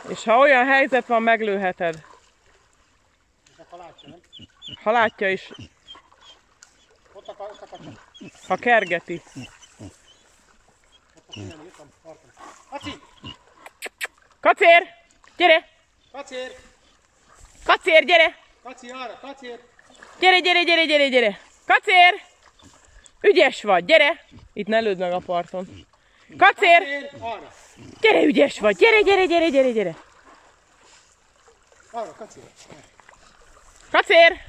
És ha olyan helyzet van, meglőheted. Ha látja is. Ha kergeti. Kacér! Gyere! Kacér! Kacér, gyere! Kaci, arra, Kacér! Gyere! Kacér! Ügyes vagy, gyere! Itt ne lőd meg a parton. Kacér! Arra! Gyere, ügyes vagy! Gyere! Arra, Kacér! Kacér!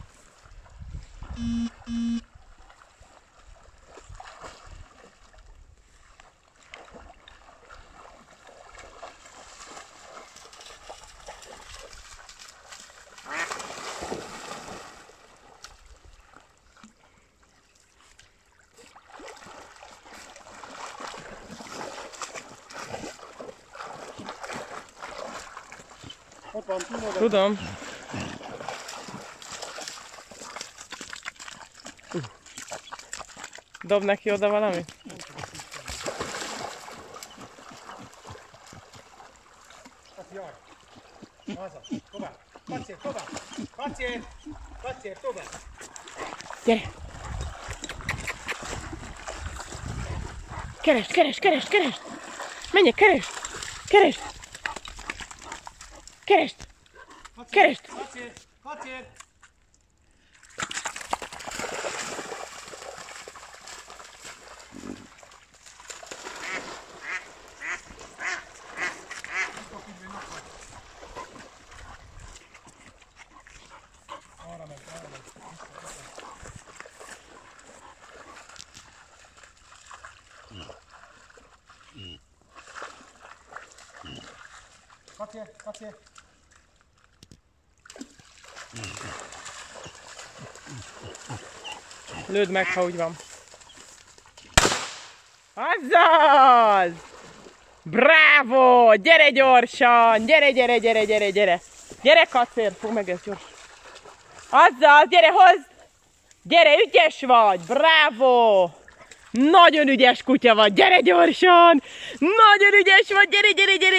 Ott van, Tudom. Dob neki oda valamit? Kaci, arra! Haza, tovább! Kacér, tovább! Kacér, tovább! Gyere! Keresd! Menjek, keresd! Kacér! Arra megy. Kacér! Lőd meg, ha úgy van. Azaz! Bravo! Gyere gyorsan! Gyere! Gyere, Kacér! Fog meg ezt gyors. Azzal, gyere, hozd! Gyere, ügyes vagy! Bravo! Nagyon ügyes kutya vagy! Gyere gyorsan! Nagyon ügyes vagy! Gyere!